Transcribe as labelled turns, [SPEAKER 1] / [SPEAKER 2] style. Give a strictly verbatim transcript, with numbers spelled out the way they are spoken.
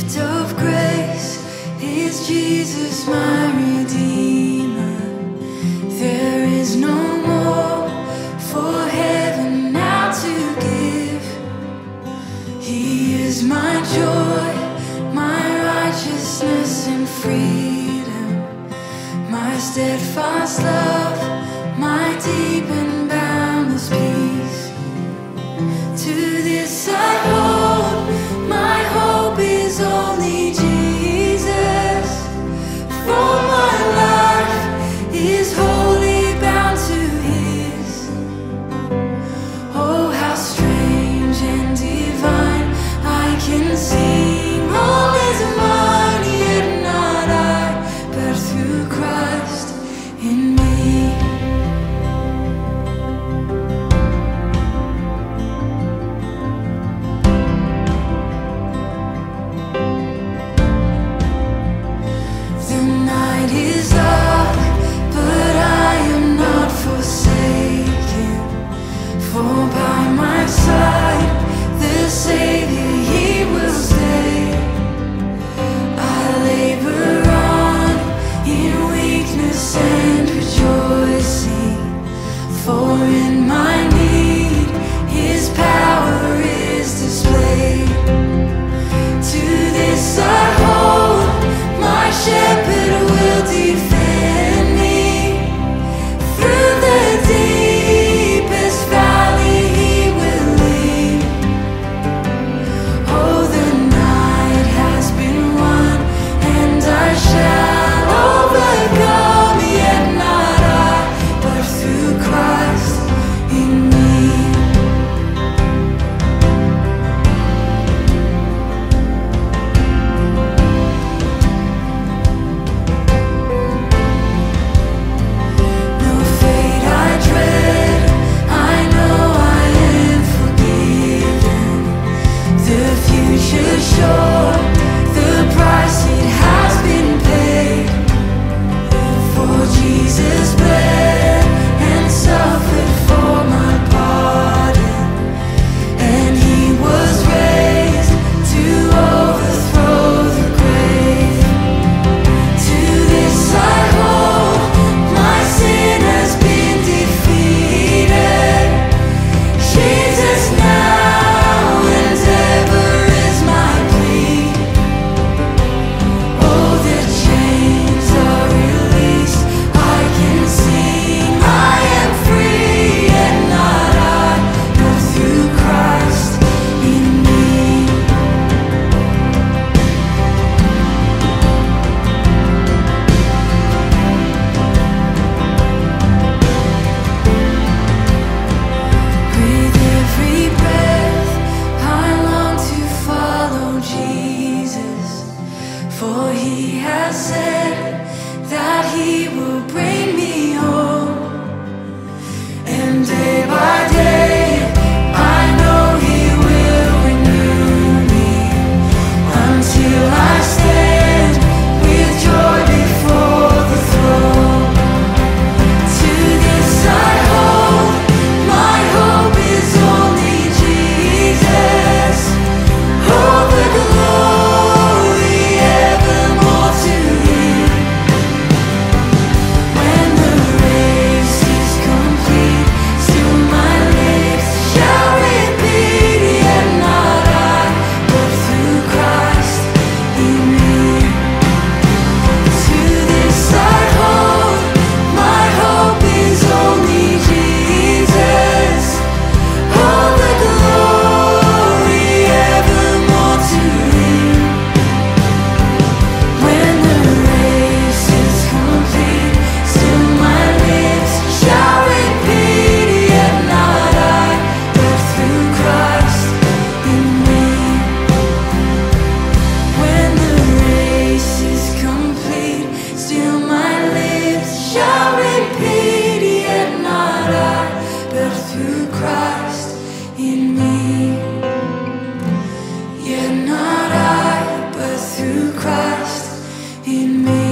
[SPEAKER 1] of grace is Jesus my Redeemer. There is no more for heaven now to give. He is my joy, my righteousness and freedom, my steadfast love, my deep and boundless peace. To this I hold, my hope is only Jesus. For my life is wholly bound to His. Oh, how strange and divine, I can sing all is mine, yet not I, but through Christ in me. Is dark, but I am not forsaken. For by my side, the Savior, He will stay. I labor on in weakness and rejoicing, for in my need His power is displayed. To this I hold, my shepherd will defend me. Through the deepest valley He will lead. Oh, the night has been won, and I shall overcome, yet not I, but through Christ in me. Sure, the price it has been paid. For Jesus bled and suffered for my pardon, and He was raised to overthrow the grave. To this I hold, my sin has been defeated. Jesus now and ever is my plea. Oh, the chains are released, I can sing, I am free, and not I, but through Christ in me. With every breath I long to follow Jesus, for He has said that He will bring me home. And day by day I know He will renew me, until I stand with joy before the throne. To this I hold, my hope is only Jesus. All the glory evermore to Him. When the race is complete, still my lips shall repeat, yet not I, but through Christ in me. To this I hold, my hope is only Jesus. All the glory evermore to Him. When the race is complete, still my lips shall repeat, yet not I, but through Christ in me. When the race is complete, still my lips shall repeat, yet not I, but through Christ in me. Yet not I, but through Christ in me.